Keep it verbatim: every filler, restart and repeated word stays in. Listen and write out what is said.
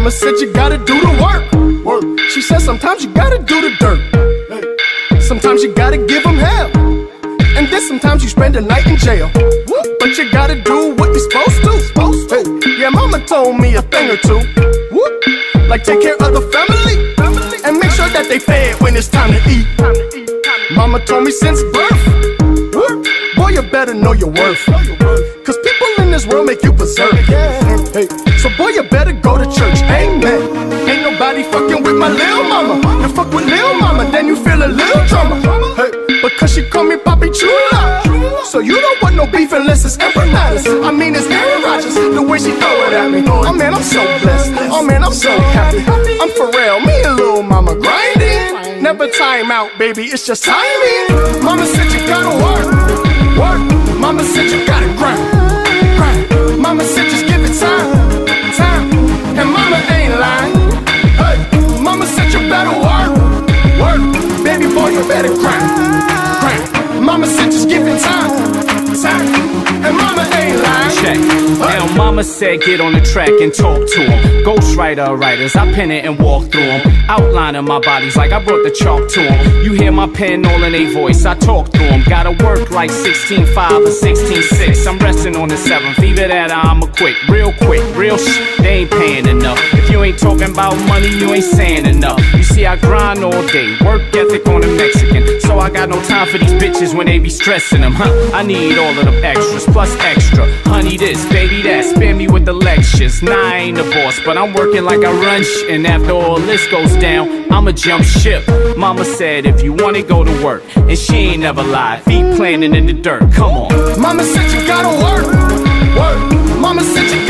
Mama said you gotta do the work. Work. She said sometimes you gotta do the dirt. Hey. Sometimes you gotta give them hell. And then sometimes you spend a night in jail. But you gotta do what you're supposed to. Supposed to. Hey. Yeah, mama told me a thing or two. Like take care of the family, and make sure that they fed when it's time to eat. Mama told me since birth, boy, you better know your worth. Cause people in this world make you berserk. Hey, so boy, you better go to church, amen. Ain't nobody fucking with my lil' mama. You fuck with lil' mama, then you feel a little drama. Hey, because she call me Papi Chula. So you don't want no beef unless it's empanadas. I mean it's Aaron Rodgers, the way she throw it at me. Oh man, I'm so blessed. Oh man, I'm so happy. I'm for real, me and lil' mama grinding. Never time out, baby, it's just timing. Mama said you gotta work, work. Mama said you gotta grind, grind. Mama said just give it time, time. And mama ain't lying. Hey, mama said you better work, work. Baby boy, you better grind, grind. Mama said just give it time, time. And mama ain't lying. Check. Now mama said get on the track and talk to them. Ghostwriter writers, I pen it and walk through them. Outlining my bodies like I brought the chalk to them. You hear my pen all in a voice, I talk through them. Gotta work like sixteen five or sixteen six. I'm resting on the seventh, either that or I'm a quick. Real quick, real shit, they ain't paying enough. If you ain't talking about money, you ain't saying enough. You see I grind all day, work ethic on a Mexican. So I got no time for these bitches when they be stressing them, huh? I need all of them extras, plus extra. Honey this, baby that, spare me with the lectures. Nah, I ain't the boss, but I'm working like I run sh. And after all this goes down, I'ma jump ship. Mama said if you wanna go to work, and she ain't never lied. Feet planted in the dirt, come on. Mama said you gotta work, work. Mama said you